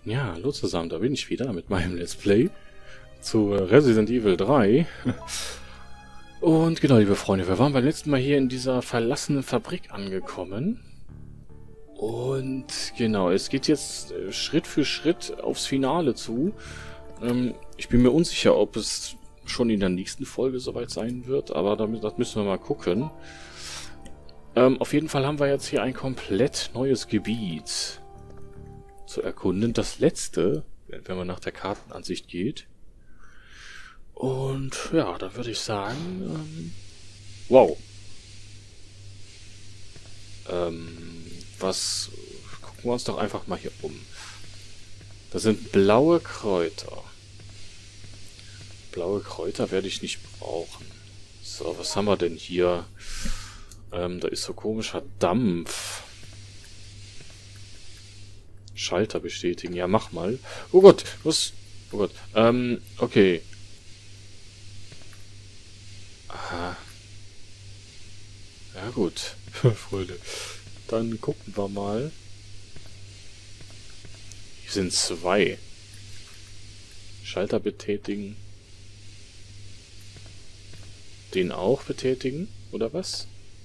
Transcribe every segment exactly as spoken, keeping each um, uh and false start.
Ja, hallo zusammen, da bin ich wieder mit meinem Let's Play zu Resident Evil drei. Und genau, liebe Freunde, wir waren beim letzten Mal hier in dieser verlassenen Fabrik angekommen. Und genau, es geht jetzt Schritt für Schritt aufs Finale zu. Ähm, ich bin mir unsicher, ob es schon in der nächsten Folge soweit sein wird, aber damit, das müssen wir mal gucken. Ähm, auf jeden Fall haben wir jetzt hier ein komplett neues Gebiet zu erkunden. Das letzte, wenn man nach der Kartenansicht geht. Und ja, da würde ich sagen, ähm, wow. Ähm, was, gucken wir uns doch einfach mal hier um. Das sind blaue Kräuter. Blaue Kräuter werde ich nicht brauchen. So, was haben wir denn hier? Ähm, da ist so komischer Dampf. Schalter bestätigen. Ja, mach mal. Oh Gott, was? Oh Gott. Ähm, okay. Aha. Ja gut, Freunde. Dann gucken wir mal. Hier sind zwei. Schalter betätigen. Den auch betätigen, oder was?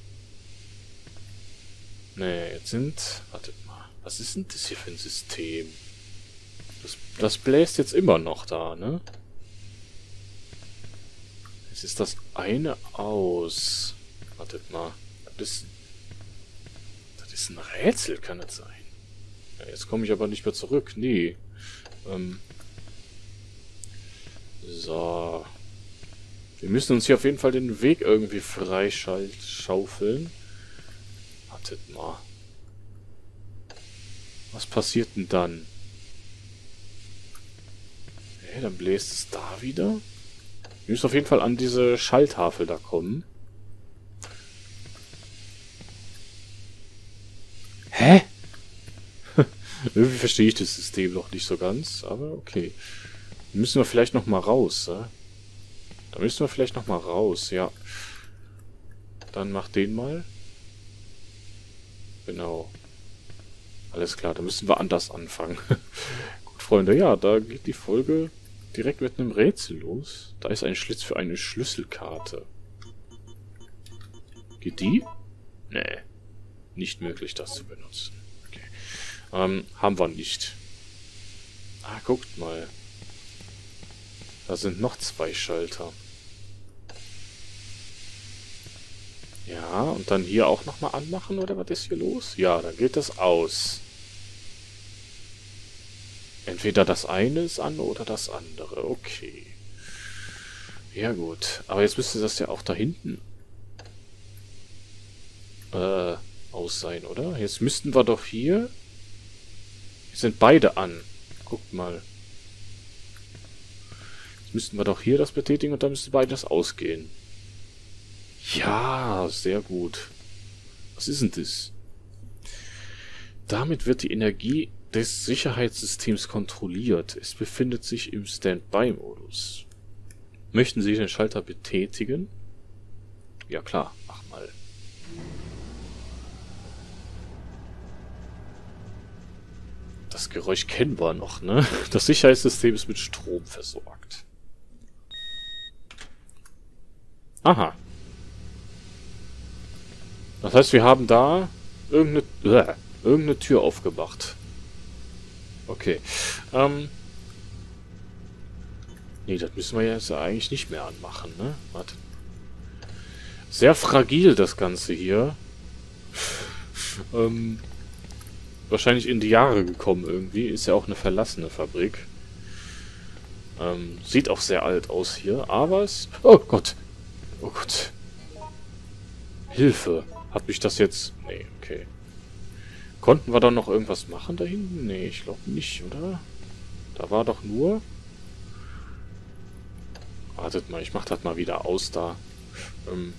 Nee, jetzt sind... Wartet mal. Was ist denn das hier für ein System? Das, das bläst jetzt immer noch da, ne? Jetzt ist das eine aus. Wartet mal. Das, das ist ein Rätsel, kann das sein? Ja, jetzt komme ich aber nicht mehr zurück. Nee. Ähm. So. Wir müssen uns hier auf jeden Fall den Weg irgendwie freischaufeln. Wartet mal. Was passiert denn dann? Okay, dann bläst es da wieder. Wir müssen auf jeden Fall an diese Schalltafel da kommen. Hä? Irgendwie verstehe ich das System noch nicht so ganz, aber okay. Müssen wir vielleicht noch mal raus, ja? Da müssen wir vielleicht noch mal raus, ja. Dann mach den mal. Genau. Alles klar, da müssen wir anders anfangen. Gut, Freunde, ja, da geht die Folge direkt mit einem Rätsel los. Da ist ein Schlitz für eine Schlüsselkarte. Geht die? Nee. Nicht möglich, das zu benutzen. Okay. Ähm, haben wir nicht. Ah, guckt mal. Da sind noch zwei Schalter. Ja, und dann hier auch nochmal anmachen, oder was ist hier los? Ja, dann geht das aus. Entweder das eine ist an oder das andere. Okay. Ja gut. Aber jetzt müsste das ja auch da hinten äh, aus sein, oder? Jetzt müssten wir doch hier... Hier sind beide an. Guckt mal. Jetzt müssten wir doch hier das betätigen und dann müsste beides ausgehen. Ja, sehr gut. Was ist denn das? Damit wird die Energie des Sicherheitssystems kontrolliert. Es befindet sich im Standby-Modus. Möchten Sie den Schalter betätigen? Ja klar, mach mal. Das Geräusch kennen wir noch, ne? Das Sicherheitssystem ist mit Strom versorgt. Aha. Das heißt, wir haben da irgendeine, äh, irgendeine Tür aufgemacht. Okay. Ähm. Nee, das müssen wir jetzt eigentlich nicht mehr anmachen, ne? Warte. Sehr fragil, das Ganze hier. ähm. Wahrscheinlich in die Jahre gekommen irgendwie. Ist ja auch eine verlassene Fabrik. Ähm, sieht auch sehr alt aus hier, aber es... Oh Gott! Oh Gott! Hilfe! Hat mich das jetzt... Nee, okay. Konnten wir da noch irgendwas machen da hinten? Nee, ich glaube nicht, oder? Da war doch nur... Wartet mal, ich mach das mal wieder aus da. Ähm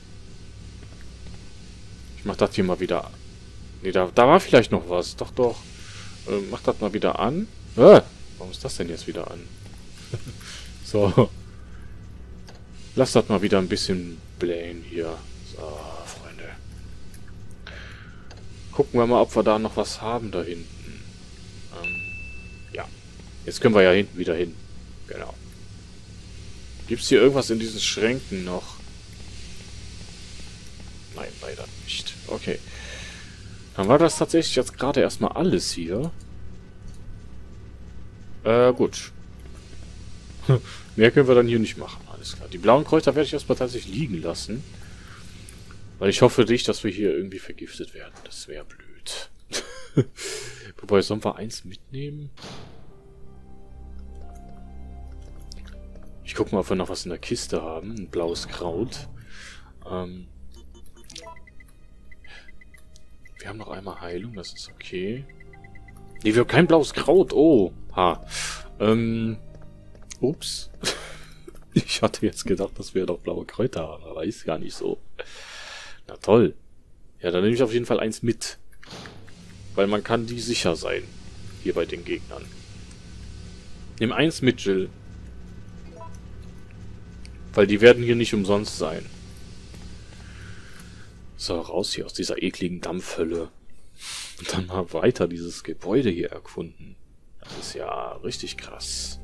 ich mach das hier mal wieder... Nee, da, da war vielleicht noch was. Doch, doch. Ähm, mach das mal wieder an. Äh, warum ist das denn jetzt wieder an? So. Lass das mal wieder ein bisschen blähen hier. So, Freunde. Gucken wir mal, ob wir da noch was haben da hinten. Ähm, ja. Jetzt können wir ja hinten wieder hin. Genau. Gibt es hier irgendwas in diesen Schränken noch? Nein, leider nicht. Okay. Dann war das tatsächlich jetzt gerade erstmal alles hier. Äh, gut. Mehr können wir dann hier nicht machen. Alles klar. Die blauen Kräuter werde ich erstmal tatsächlich liegen lassen. Weil ich hoffe nicht, dass wir hier irgendwie vergiftet werden. Das wäre blöd. Wobei, sollen wir eins mitnehmen? Ich gucke mal, ob wir noch was in der Kiste haben. Ein blaues Kraut. Ähm... Wir haben noch einmal Heilung, das ist okay. Nee, wir haben kein blaues Kraut. Oh, ha. Ähm, ups. Ich hatte jetzt gedacht, dass wir noch blaue Kräuter haben, aber ist gar nicht so. Na toll. Ja, dann nehme ich auf jeden Fall eins mit. Weil man kann die sicher sein. Hier bei den Gegnern. Nimm eins mit, Jill. Weil die werden hier nicht umsonst sein. So, raus hier aus dieser ekligen Dampfhölle. Und dann mal weiter dieses Gebäude hier erkunden. Das ist ja richtig krass.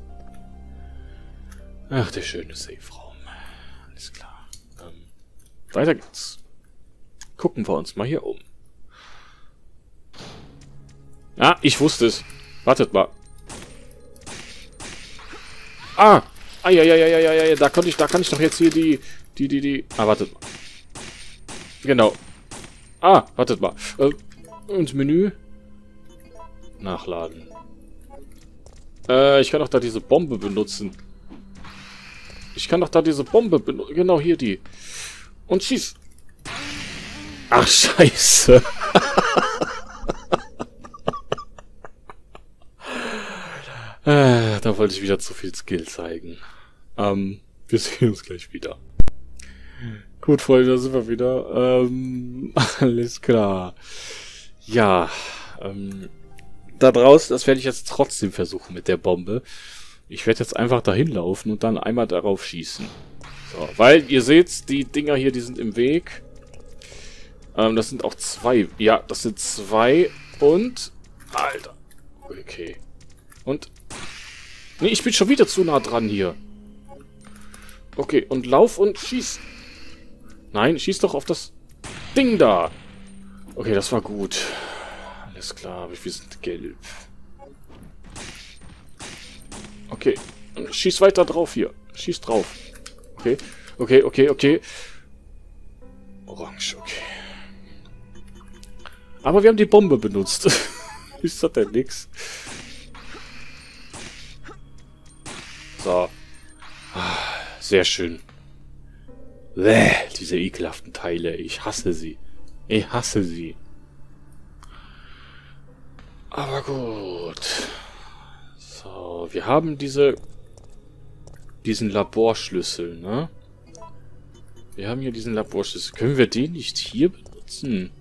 Ach, der schöne Safe-Raum. Alles klar. Ähm, weiter geht's. Gucken wir uns mal hier um. Ah, ich wusste es. Wartet mal. Ah! Eieieiei, da konnte ich, da kann ich doch jetzt hier die, die, die, die... Ah, wartet mal. Genau. Ah, wartet mal. Äh, ins Menü. Nachladen. Äh, ich kann doch da diese Bombe benutzen. Ich kann doch da diese Bombe benutzen. Genau, hier die. Und schieß. Ach, scheiße. äh, da wollte ich wieder zu viel Skill zeigen. Ähm, wir sehen uns gleich wieder. Gut, Freunde, da sind wir wieder. Ähm, alles klar. Ja, ähm, da draußen, das werde ich jetzt trotzdem versuchen mit der Bombe. Ich werde jetzt einfach dahin laufen und dann einmal darauf schießen. So, weil, ihr seht, die Dinger hier, die sind im Weg. Ähm, das sind auch zwei. Ja, das sind zwei und... Alter. Okay. Und... Nee, ich bin schon wieder zu nah dran hier. Okay, und lauf und schieß. Nein, schieß doch auf das Ding da. Okay, das war gut. Alles klar, wir sind gelb. Okay, und schieß weiter drauf hier. Schieß drauf. Okay, okay, okay, okay. Orange, okay. Aber wir haben die Bombe benutzt. Ist das denn nix? So. Sehr schön. Bäh, diese ekelhaften Teile. Ich hasse sie. Ich hasse sie. Aber gut. So, wir haben diese... diesen Laborschlüssel, ne? Wir haben hier diesen Laborschlüssel. Können wir den nicht hier benutzen?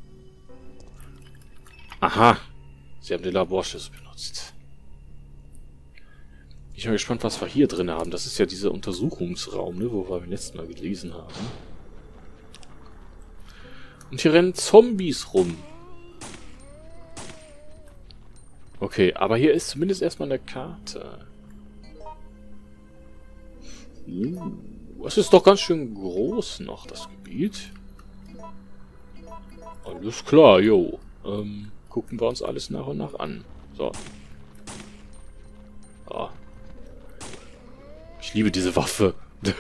Aha. Sie haben den Laborschlüssel benutzt. Ich bin gespannt, was wir hier drin haben. Das ist ja dieser Untersuchungsraum, ne, wo wir beim letzten Mal gelesen haben. Und hier rennen Zombies rum. Okay, aber hier ist zumindest erstmal eine Karte. Uh, es ist doch ganz schön groß noch, das Gebiet. Alles klar, jo. Ähm, gucken wir uns alles nach und nach an. So. Ah. Ich liebe diese Waffe.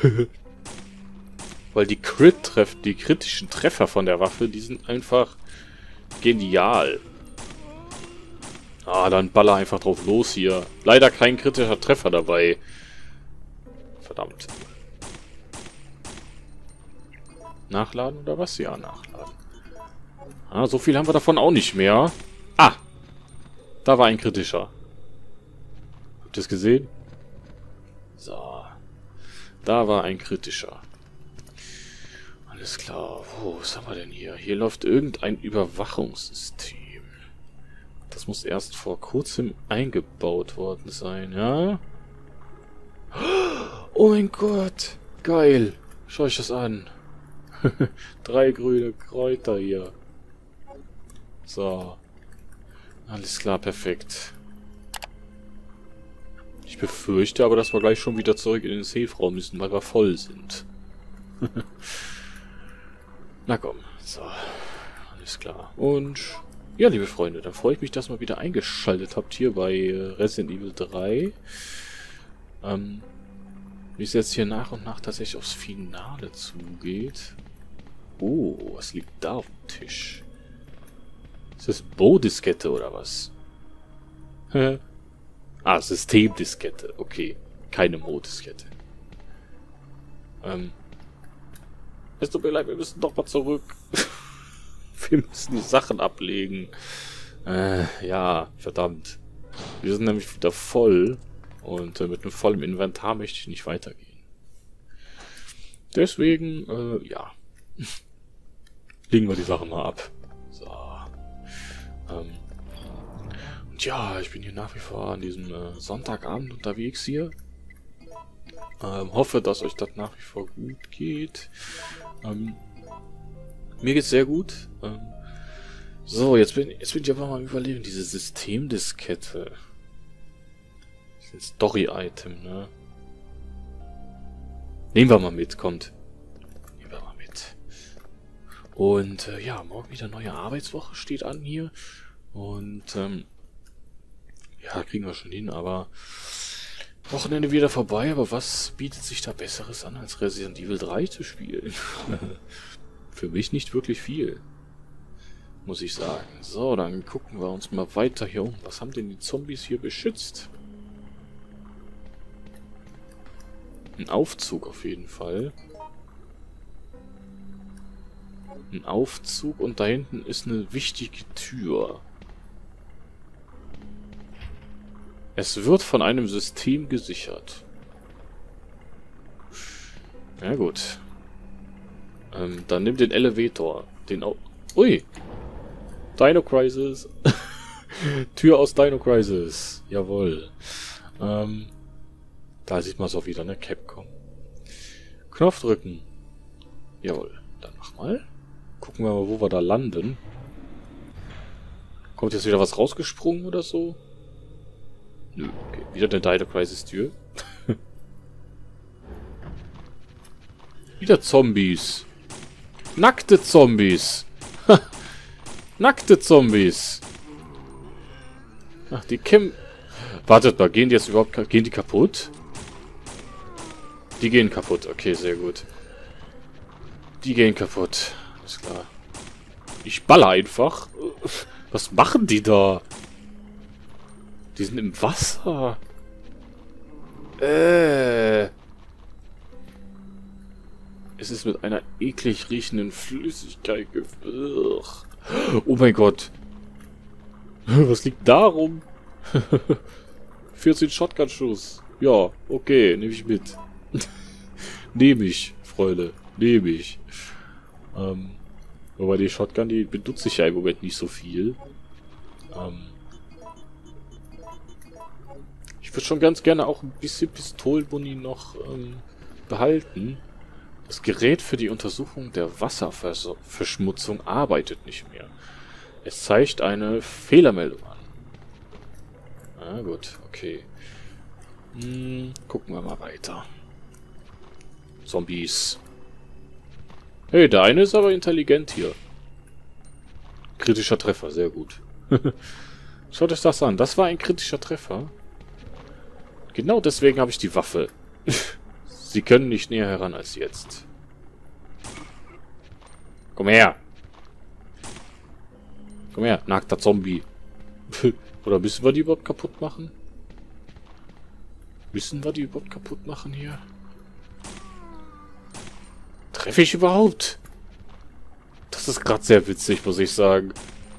Weil die Crit-Treff, die kritischen Treffer von der Waffe, die sind einfach genial. Ah, dann baller einfach drauf los hier. Leider kein kritischer Treffer dabei. Verdammt. Nachladen oder was? Ja, nachladen. Ah, so viel haben wir davon auch nicht mehr. Ah! Da war ein kritischer. Habt ihr es gesehen? So. Da war ein kritischer. Alles klar. Wo, was haben wir denn hier? Hier läuft irgendein Überwachungssystem. Das muss erst vor kurzem eingebaut worden sein, ja? Oh mein Gott! Geil! Schau euch das an. Drei grüne Kräuter hier. So. Alles klar, perfekt. Ich befürchte aber, dass wir gleich schon wieder zurück in den Safe-Raum müssen, weil wir voll sind. Na komm, so. Alles klar. Und ja, liebe Freunde, dann freue ich mich, dass ihr mal wieder eingeschaltet habt hier bei äh, Resident Evil drei. Ähm, wie es jetzt hier nach und nach tatsächlich aufs Finale zugeht. Oh, was liegt da auf dem Tisch? Ist das Bo-Diskette oder was? Hä? Ah, Systemdiskette. Okay, keine Mo-Diskette. Ähm. Es tut mir leid, wir müssen doch mal zurück. Wir müssen die Sachen ablegen. Äh, ja, verdammt. Wir sind nämlich wieder voll. Und äh, mit einem vollen Inventar möchte ich nicht weitergehen. Deswegen, äh, ja. Legen wir die Sachen mal ab. So. Ähm. Und ja, ich bin hier nach wie vor an diesem äh, Sonntagabend unterwegs hier. Ähm, hoffe, dass euch das nach wie vor gut geht. Ähm, mir geht's sehr gut. Ähm, so, jetzt bin, jetzt bin ich aber mal überlegen, diese Systemdiskette. Das ist ein Story-Item, ne? Nehmen wir mal mit, kommt. Nehmen wir mal mit. Und äh, ja, morgen wieder neue Arbeitswoche steht an hier. Und ähm, ja, kriegen wir schon hin, aber Wochenende wieder vorbei, aber was bietet sich da Besseres an, als Resident Evil drei zu spielen? Für mich nicht wirklich viel, muss ich sagen. So, dann gucken wir uns mal weiter hier um. Was haben denn die Zombies hier beschützt? Ein Aufzug auf jeden Fall. Ein Aufzug und da hinten ist eine wichtige Tür. Es wird von einem System gesichert. Ja gut. Ähm, dann nimm den Elevator. Den Au Ui! Dino Crisis. Tür aus Dino Crisis. Jawohl. Ähm, da sieht man es auch wieder, ne? Capcom. Knopf drücken. Jawohl. Dann mach mal. Gucken wir mal, wo wir da landen. Kommt jetzt wieder was rausgesprungen oder so? Nö, okay. Wieder eine Dino Crisis Tür. Wieder Zombies. Nackte Zombies. Nackte Zombies. Ach, die Kim... Wartet mal, gehen die jetzt überhaupt... Gehen die kaputt? Die gehen kaputt. Okay, sehr gut. Die gehen kaputt. Alles klar. Ich baller einfach. Was machen die da? Die sind im Wasser. Äh. Es ist mit einer eklig riechenden Flüssigkeit gefüllt. Oh mein Gott. Was liegt da rum? vierzehn Shotgun-Schuss. Ja, okay, nehme ich mit. Nehme ich, Freunde. Nehme ich. Ähm, aber die Shotgun, die benutze ich ja im Moment nicht so viel. Ähm, ich würde schon ganz gerne auch ein bisschen Pistolenbuni noch ähm, behalten. Das Gerät für die Untersuchung der Wasserverschmutzung arbeitet nicht mehr. Es zeigt eine Fehlermeldung an. Ah, gut, okay. Hm, gucken wir mal weiter. Zombies. Hey, der eine ist aber intelligent hier. Kritischer Treffer, sehr gut. Schaut euch das an. Das war ein kritischer Treffer. Genau deswegen habe ich die Waffe. Sie können nicht näher heran als jetzt. Komm her. Komm her, nackter Zombie. Oder müssen wir die überhaupt kaputt machen? Müssen wir die überhaupt kaputt machen hier? Treffe ich überhaupt? Das ist gerade sehr witzig, muss ich sagen.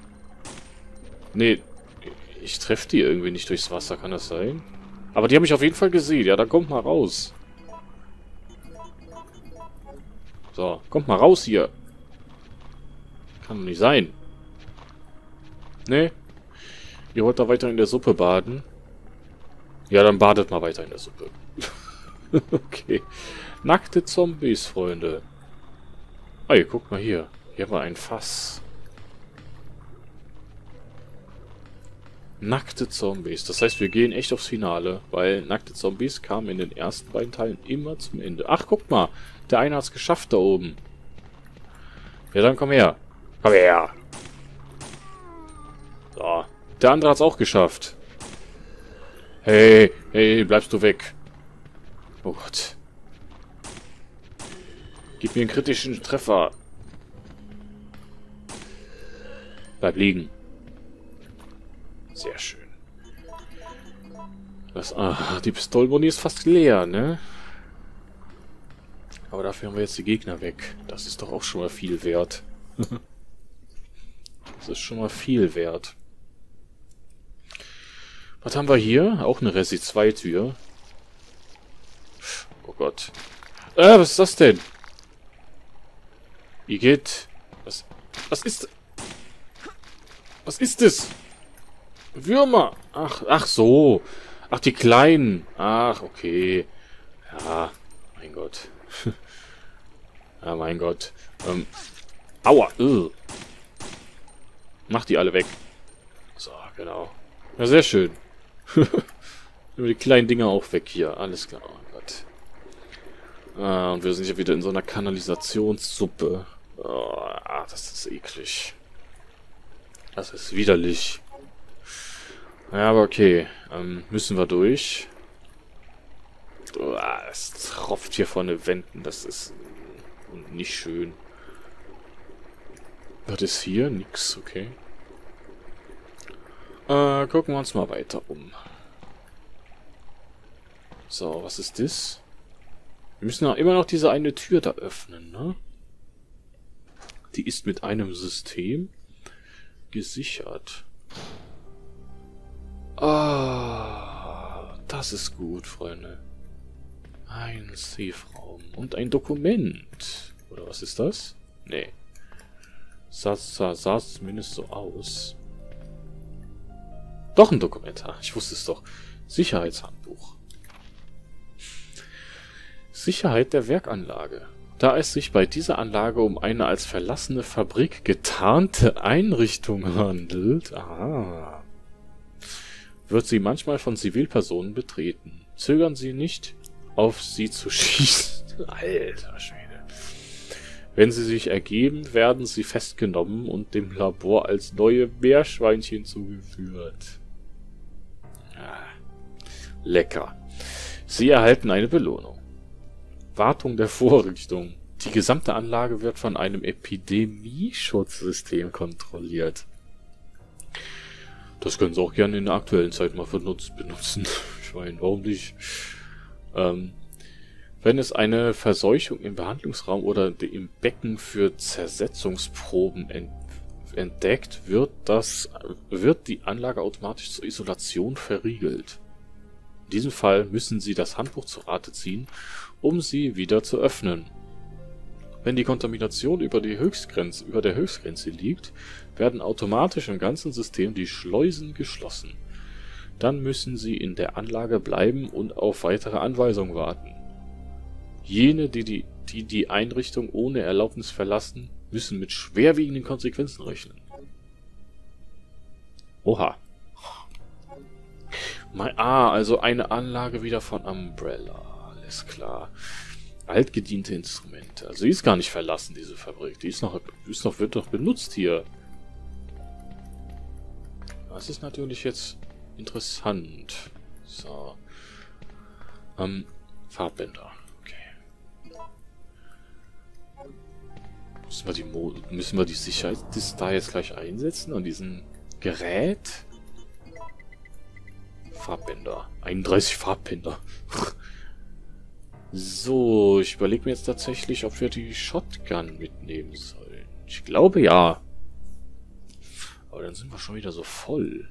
Nee, ich treffe die irgendwie nicht durchs Wasser, kann das sein? Aber die haben mich auf jeden Fall gesehen. Ja, dann kommt mal raus. So, kommt mal raus hier. Kann doch nicht sein. Nee. Ihr wollt da weiter in der Suppe baden? Ja, dann badet mal weiter in der Suppe. Okay. Nackte Zombies, Freunde. Ah, ihr guckt mal hier. Hier haben wir ein Fass. Nackte Zombies. Das heißt, wir gehen echt aufs Finale, weil nackte Zombies kamen in den ersten beiden Teilen immer zum Ende. Ach, guck mal. Der eine hat es geschafft da oben. Ja, dann komm her. Komm her. So. Der andere hat es auch geschafft. Hey, hey, bleibst du weg. Oh Gott. Gib mir einen kritischen Treffer. Bleib liegen. Sehr schön. Das, ah, die Pistolenmuni ist fast leer, ne? Aber dafür haben wir jetzt die Gegner weg. Das ist doch auch schon mal viel wert. Das ist schon mal viel wert. Was haben wir hier? Auch eine Resi zwei Tür. Oh Gott. Äh, was ist das denn? Igitt. Was, was ist... Was ist das? Würmer. Ach, ach so. Ach, die Kleinen. Ach, okay. Ja, mein Gott. Ja, mein Gott. Ähm, aua. Ugh. Mach die alle weg. So, genau. Ja, sehr schön. Die kleinen Dinger auch weg hier. Alles klar. Oh Gott. Ah, und wir sind ja wieder in so einer Kanalisationssuppe. Oh, ah, das ist eklig. Das ist widerlich. Ja, aber okay. Ähm, müssen wir durch. Oh, es tropft hier von den Wänden. Das ist nicht schön. Was ist hier? Nix, okay. Äh, gucken wir uns mal weiter um. So, was ist das? Wir müssen ja immer noch diese eine Tür da öffnen, ne? Die ist mit einem System gesichert. Ah, das ist gut, Freunde. Ein Safe-Raum und ein Dokument. Oder was ist das? Nee. Sah, sah, sah zumindest so aus. Doch ein Dokument. Ich wusste es doch. Sicherheitshandbuch. Sicherheit der Werkanlage. Da es sich bei dieser Anlage um eine als verlassene Fabrik getarnte Einrichtung handelt, aha, wird sie manchmal von Zivilpersonen betreten. Zögern Sie nicht, auf sie zu schießen. Alter Schwede. Wenn sie sich ergeben, werden sie festgenommen und dem Labor als neue Meerschweinchen zugeführt. Ah, lecker. Sie erhalten eine Belohnung. Wartung der Vorrichtung. Die gesamte Anlage wird von einem Epidemieschutzsystem kontrolliert. Das können Sie auch gerne in der aktuellen Zeit mal benutzen. Ich meine, warum nicht? Ähm, wenn es eine Verseuchung im Behandlungsraum oder im Becken für Zersetzungsproben ent entdeckt, wird, das, wird die Anlage automatisch zur Isolation verriegelt. In diesem Fall müssen Sie das Handbuch zu Rate ziehen, um sie wieder zu öffnen. Wenn die Kontamination über, die Höchstgrenze, über der Höchstgrenze liegt, werden automatisch im ganzen System die Schleusen geschlossen. Dann müssen Sie in der Anlage bleiben und auf weitere Anweisungen warten. Jene, die die, die, die Einrichtung ohne Erlaubnis verlassen, müssen mit schwerwiegenden Konsequenzen rechnen. Oha. Ah, also eine Anlage wieder von Umbrella. Alles klar. Altgediente Instrumente. Also die ist gar nicht verlassen, diese Fabrik. Die ist noch, ist noch, wird noch benutzt hier. Das ist natürlich jetzt interessant. So. Ähm, Farbbänder. Okay. Müssen wir die, Mo müssen wir die Sicherheit da jetzt gleich einsetzen an diesem Gerät? Farbbänder. einunddreißig Farbbänder. So, ich überlege mir jetzt tatsächlich, ob wir die Shotgun mitnehmen sollen. Ich glaube ja. Aber dann sind wir schon wieder so voll.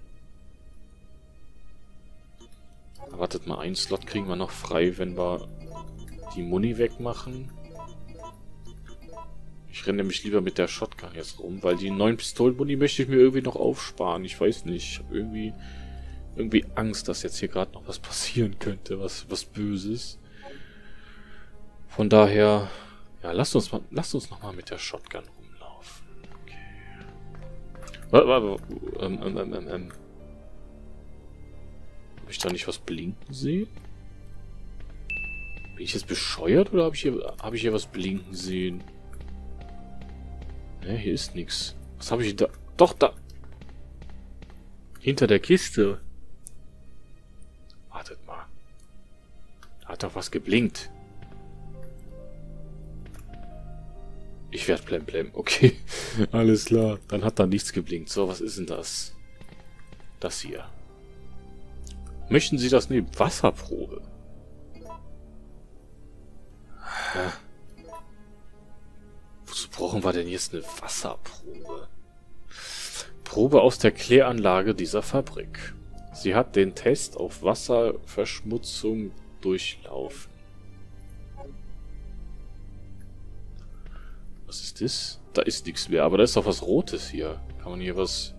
Wartet mal, einen Slot kriegen wir noch frei, wenn wir die Muni wegmachen. Ich renne nämlich lieber mit der Shotgun jetzt rum, weil die neuen Pistolen-Muni möchte ich mir irgendwie noch aufsparen. Ich weiß nicht, ich habe irgendwie, irgendwie Angst, dass jetzt hier gerade noch was passieren könnte, was, was Böses. Von daher, ja, lasst uns mal, lasst uns noch mal mit der Shotgun rumlaufen. Okay. Warte, warte, ähm, ähm, ähm, ähm. Habe ich da nicht was blinken sehen? Bin ich jetzt bescheuert oder habe ich hier, habe ich hier was blinken sehen? Ne, hier ist nichts. Was habe ich da? Doch, da. Hinter der Kiste. Wartet mal. Da hat doch was geblinkt. Ich werde blemblem. Okay. Alles klar. Dann hat da nichts geblinkt. So, was ist denn das? Das hier. Möchten Sie das nehmen? Wasserprobe. Ja. Wozu brauchen wir denn jetzt eine Wasserprobe? Probe aus der Kläranlage dieser Fabrik. Sie hat den Test auf Wasserverschmutzung durchlaufen. Was ist das? Da ist nichts mehr, aber da ist doch was Rotes hier. Kann man hier was...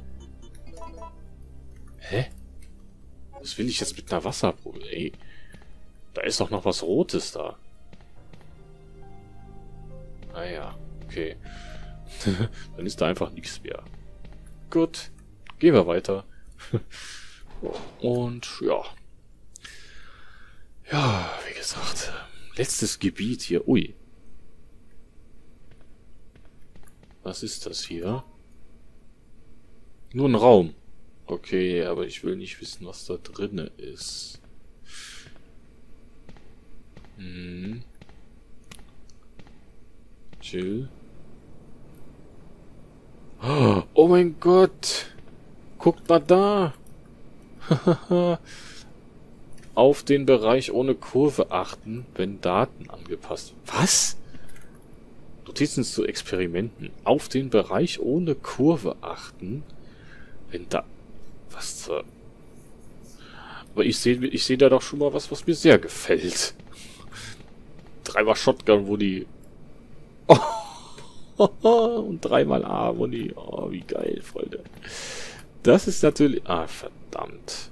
Hä? Was will ich jetzt mit einer Wasserprobe? Ey, da ist doch noch was Rotes da. Ah ja, okay. Dann ist da einfach nichts mehr. Gut, gehen wir weiter. Und ja. Ja, wie gesagt, letztes Gebiet hier. Ui. Was ist das hier? Nur ein Raum. Okay, aber ich will nicht wissen, was da drinne ist. Hm. Chill. Oh mein Gott! Guckt mal da! Auf den Bereich ohne Kurve achten, wenn Daten angepasst werden. Was? Notizen zu Experimenten. Auf den Bereich ohne Kurve achten, wenn da... Was zur... Aber ich sehe ich sehe da doch schon mal was, was mir sehr gefällt. Dreimal Shotgun, wo die... Oh, und dreimal A, wo die... Oh, wie geil, Freunde. Das ist natürlich... Ah, verdammt.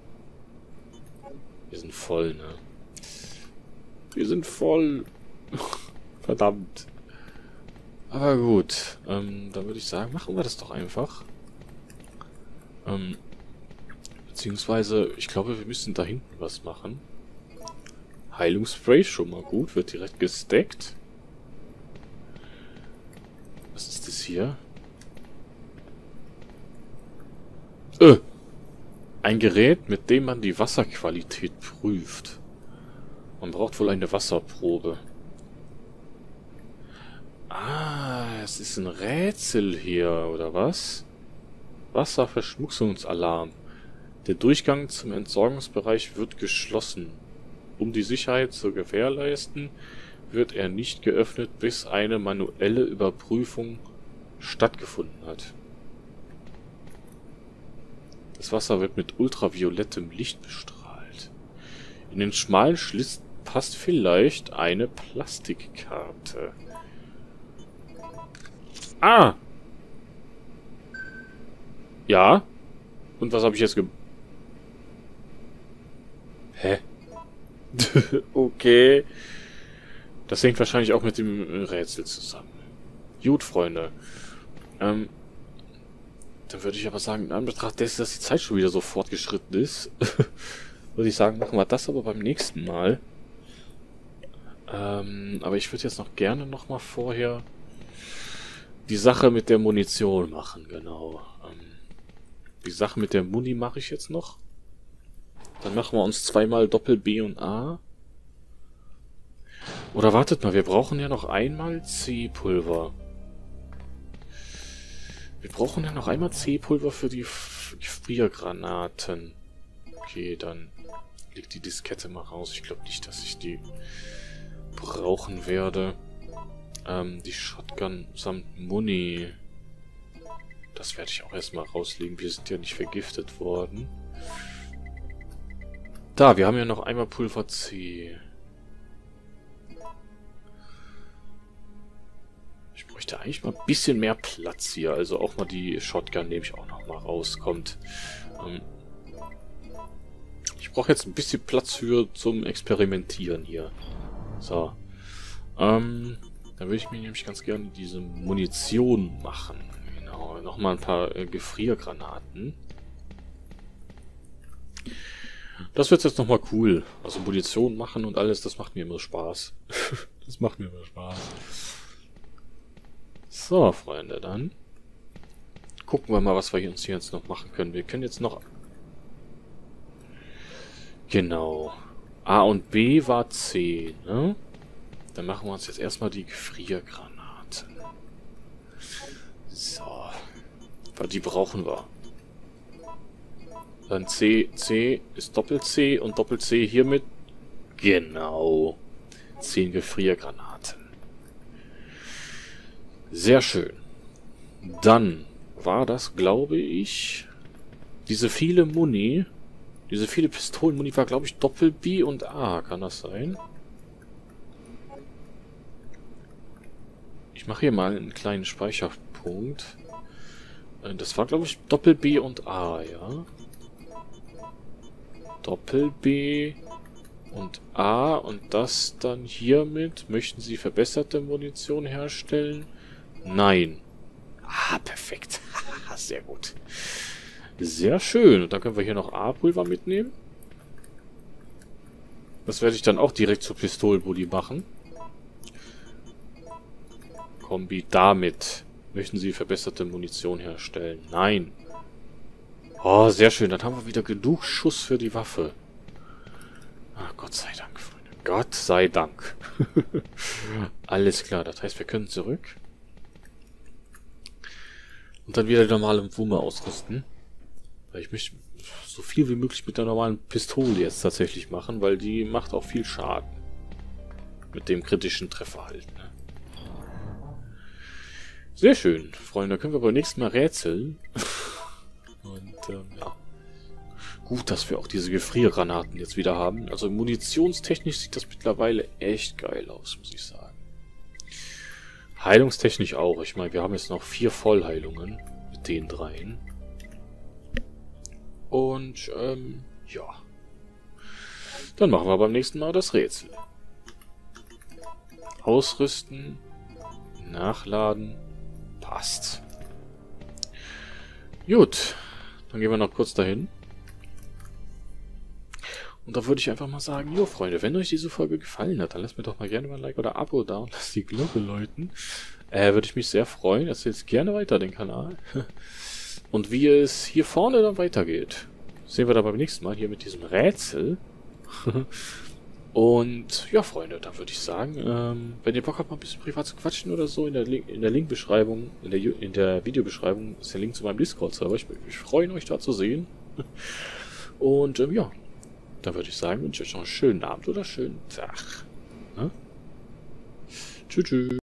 Wir sind voll, ne? Wir sind voll. Verdammt. Aber gut. Ähm, dann würde ich sagen, machen wir das doch einfach. Ähm, beziehungsweise, ich glaube, wir müssen da hinten was machen. Heilungsspray, schon mal gut. Wird direkt gestackt. Was ist das hier? Äh! Ein Gerät, mit dem man die Wasserqualität prüft. Man braucht wohl eine Wasserprobe. Ah, es ist ein Rätsel hier, oder was? Wasserverschmutzungsalarm. Der Durchgang zum Entsorgungsbereich wird geschlossen. Um die Sicherheit zu gewährleisten, wird er nicht geöffnet, bis eine manuelle Überprüfung stattgefunden hat. Das Wasser wird mit ultraviolettem Licht bestrahlt. In den schmalen Schlitz passt vielleicht eine Plastikkarte. Ah! Ja? Und was habe ich jetzt ge... Hä? Okay. Das hängt wahrscheinlich auch mit dem Rätsel zusammen. Gut, Freunde. Ähm... Dann würde ich aber sagen, in Anbetracht dessen, dass die Zeit schon wieder so fortgeschritten ist, würde ich sagen, machen wir das aber beim nächsten Mal. Ähm, aber ich würde jetzt noch gerne noch mal vorher die Sache mit der Munition machen, genau. Ähm, die Sache mit der Muni mache ich jetzt noch. Dann machen wir uns zweimal Doppel B und A. Oder wartet mal, wir brauchen ja noch einmal C-Pulver. Wir brauchen ja noch einmal C-Pulver für die Gefriergranaten. Okay, dann legt die Diskette mal raus. Ich glaube nicht, dass ich die brauchen werde. Ähm, die Shotgun samt Muni. Das werde ich auch erstmal rauslegen. Wir sind ja nicht vergiftet worden. Da, wir haben ja noch einmal Pulver C. Ich bräuchte eigentlich mal ein bisschen mehr Platz hier. Also auch mal die Shotgun nehme ich auch noch mal raus. Kommt. Ähm ich brauche jetzt ein bisschen Platz für zum Experimentieren hier. So. Ähm, dann würde ich mir nämlich ganz gerne diese Munition machen. Genau. Nochmal ein paar äh, Gefriergranaten. Das wird jetzt nochmal cool. Also Munition machen und alles, das macht mir immer Spaß. Das macht mir immer Spaß. So, Freunde, dann gucken wir mal, was wir uns hier jetzt noch machen können. Wir können jetzt noch... Genau. A und B war C, ne? Dann machen wir uns jetzt erstmal die Gefriergranaten. So. Weil die brauchen wir. Dann C, C ist Doppel-C und Doppel-C hiermit. Genau. zehn Gefriergranaten. Sehr schön. Dann war das, glaube ich, diese viele Muni, diese viele Pistolenmuni war, glaube ich, Doppel-B und A. Kann das sein? Ich mache hier mal einen kleinen Speicherpunkt. Das war, glaube ich, Doppel-B und A, ja. Doppel-B und A und das dann hiermit. Möchten Sie verbesserte Munition herstellen? Nein. Ah, perfekt. Sehr gut. Sehr schön. Und dann können wir hier noch A-Pulver mitnehmen. Das werde ich dann auch direkt zur Pistolenbully machen. Kombi damit. Möchten Sie verbesserte Munition herstellen? Nein. Oh, sehr schön. Dann haben wir wieder genug Schuss für die Waffe. Ach, Gott sei Dank, Freunde. Gott sei Dank. Alles klar. Das heißt, wir können zurück. Und dann wieder die normale Wumme ausrüsten. Weil ich möchte so viel wie möglich mit der normalen Pistole jetzt tatsächlich machen, weil die macht auch viel Schaden. Mit dem kritischen Treffer halt, ne? Sehr schön, Freunde. Da können wir beim nächsten Mal rätseln. Und, ähm, ja. Gut, dass wir auch diese Gefriergranaten jetzt wieder haben. Also munitionstechnisch sieht das mittlerweile echt geil aus, muss ich sagen. Heilungstechnisch auch. Ich meine, wir haben jetzt noch vier Vollheilungen mit den dreien. Und, ähm, ja. Dann machen wir beim nächsten Mal das Rätsel. Ausrüsten. Nachladen. Passt. Gut. Dann gehen wir noch kurz dahin. Und da würde ich einfach mal sagen, jo Freunde, wenn euch diese Folge gefallen hat, dann lasst mir doch mal gerne mal ein Like oder Abo da und lasst die Glocke läuten. Äh, würde ich mich sehr freuen. Erzählt gerne weiter den Kanal. Und wie es hier vorne dann weitergeht, sehen wir dann beim nächsten Mal hier mit diesem Rätsel. Und ja, Freunde, dann würde ich sagen, ähm, wenn ihr Bock habt, mal ein bisschen privat zu quatschen oder so, in der, Link in der Linkbeschreibung, in der, in der Videobeschreibung ist der Link zu meinem Discord-Server. Ich würde mich freuen, euch da zu sehen. Und ähm, ja, dann würde ich sagen, wünsche ich euch noch einen schönen Abend oder einen schönen Tag. Ne? Tschüss, tschüss.